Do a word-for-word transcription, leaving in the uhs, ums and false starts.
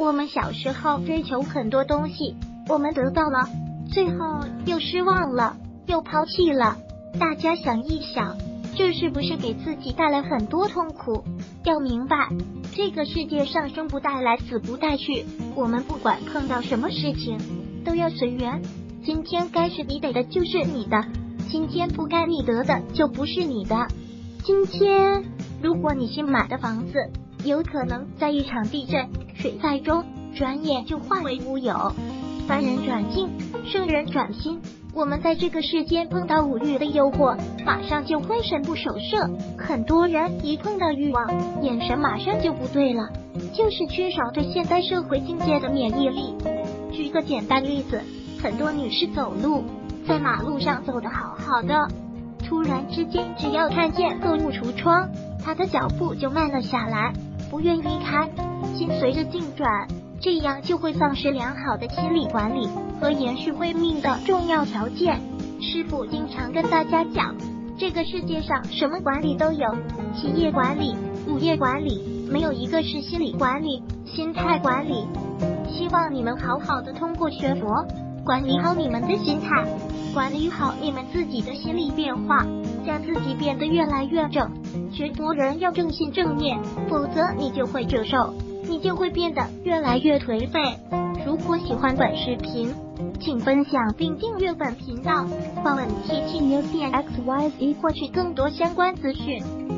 我们小时候追求很多东西，我们得到了，最后又失望了，又抛弃了。大家想一想，这是不是给自己带来很多痛苦？要明白，这个世界上生不带来，死不带去，我们不管碰到什么事情都要随缘。今天该是你得的就是你的，今天不该你得的就不是你的。今天如果你新买的房子有可能在一场地震水灾中转眼就化为乌有。凡人转境，圣人转心。我们在这个世间碰到五欲的诱惑，马上就会神不守舍。很多人一碰到欲望，眼神马上就不对了，就是缺少对现代社会境界的免疫力。举个简单例子，很多女士走路在马路上走得好好的，突然之间只要看见购物橱窗，她的脚步就慢了下来，不愿离开，心随着境转，这样就会丧失良好的心理管理和延续慧命的重要条件。师父经常跟大家讲，这个世界上什么管理都有，企业管理、物业管理，没有一个是心理管理、心态管理。希望你们好好的通过学佛，管理好你们的心态，管理好你们自己的心理变化，将自己变得越来越正。学佛人要正信正念，否则你就会折寿，你就会变得越来越颓废。如果喜欢本视频，请分享并订阅本频道，报 N T T U C X Y Z 获取更多相关资讯。